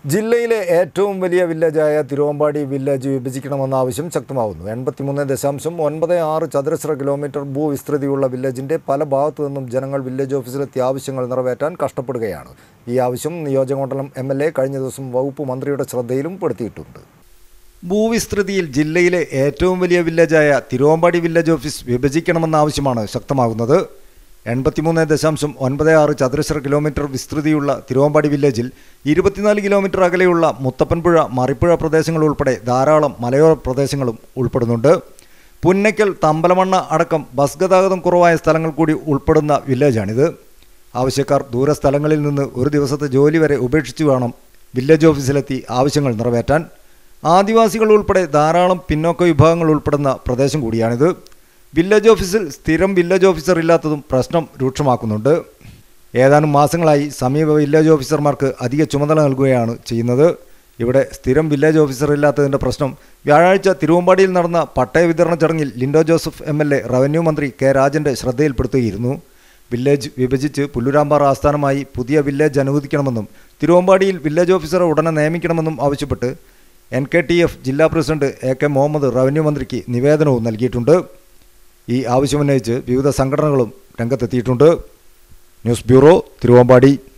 ജില്ലയിലെ ഏറ്റവും വലിയ വില്ലേജായ തിരുവമ്പാടി വില്ലേജ് വിഭജിക്കണമെന്ന ആവശ്യം ശക്തമാവുന്നു. 83.96 ചതുരശ്ര കിലോമീറ്റർ ഭൂവിസ്തൃതിയുള്ള വില്ലേജിന്റെ പല ഭാഗത്തു നിന്നും ജനങ്ങൾ വില്ലേജ് ഓഫീസിലെത്തി ആവശ്യങ്ങൾ നിറവേറ്റാൻ കഷ്ടപ്പെടുകയാണ്. ഈ ആവശ്യം നിയോജകമണ്ഡലം എൽ.എ. കഴിഞ്ഞ ദിവസം വകുപ്പ് മന്ത്രിയുടെ ശ്രദ്ധയിലും പെടുത്തിയിട്ടുണ്ട്. ഭൂവിസ്തൃതിയിൽ ജില്ലയിലെ ഏറ്റവും വലിയ വില്ലേജായ തിരുവമ്പാടി വില്ലേജ് ഓഫീസ് വിഭജിക്കണമെന്ന ആവശ്യമാണ് ശക്തമാകുന്നത്. 83.96 ചതുരശ്ര കിലോമീറ്റർ വിസ്തൃതിയുള്ള തിരുവമ്പാടി വില്ലേജിൽ 24 കിലോമീറ്റർ അകലെയുള്ള മുത്തപ്പൻപുഴ, മറിപ്പുഴ പ്രദേശങ്ങൾ ഉൾപ്പെടെ ധാരാളം മലയോര പ്രദേശങ്ങളും ഉൾപ്പെടുന്നുണ്ട്. പുന്നയ്ക്കൽ, തമ്പലമണ്ണ അടക്കം ബസ് ഗതാഗതം കുറവായ സ്ഥലങ്ങൾ കൂടി ഉൾപ്പെടുന്ന വില്ലേജാണിത്. ആവശ്യക്കാർ ദൂരസ്ഥലങ്ങളിൽ നിന്ന് ഒരു ദിവസത്തെ ജോലി വരെ ഉപേക്ഷിച്ചു വേണം വില്ലേജ് ഓഫീസിലെത്തി ആവശ്യങ്ങൾ നിറവേറ്റാൻ. ആദിവാസികൾ ഉൾപ്പെടെ ധാരാളം പിന്നോക്ക വിഭാഗങ്ങൾ ഉൾപ്പെടുന്ന പ്രദേശം കൂടിയാണിത്. വില്ലേജ് ഓഫീസിൽ സ്ഥിരം വില്ലേജ് ഓഫീസർ ഇല്ലാത്തതും പ്രശ്നം രൂക്ഷമാക്കുന്നുണ്ട്. ഏതാനും മാസങ്ങളായി സമീപ വില്ലേജ് ഓഫീസർമാർക്ക് അധിക ചുമതല നൽകുകയാണ് ചെയ്യുന്നത്. ഇവിടെ സ്ഥിരം വില്ലേജ് ഓഫീസർ ഇല്ലാത്തതിൻ്റെ പ്രശ്നം വ്യാഴാഴ്ച തിരുവമ്പാടിയിൽ നടന്ന പട്ടയ വിതരണ ചടങ്ങിൽ ലിൻഡോ ജോസഫ് എൽ.എ. റവന്യൂ മന്ത്രി കെ രാജൻ്റെ ശ്രദ്ധയിൽപ്പെടുത്തുകയായിരുന്നു. വില്ലേജ് വിഭജിച്ച് പുല്ലൂരാമ്പാറ ആസ്ഥാനമായി പുതിയ വില്ലേജ് അനുവദിക്കണമെന്നും തിരുവമ്പാടിയിൽ വില്ലേജ് ഓഫീസറെ ഉടനെ നിയമിക്കണമെന്നും ആവശ്യപ്പെട്ട് NKTF ജില്ലാ പ്രസിഡന്റ് A.K. മുഹമ്മദ് റവന്യൂ മന്ത്രിക്ക് നിവേദനവും നൽകിയിട്ടുണ്ട്. ഈ ആവശ്യമുന്നയിച്ച് വിവിധ സംഘടനകളും രംഗത്തെത്തിയിട്ടുണ്ട്. News bureau, Thiruvambady.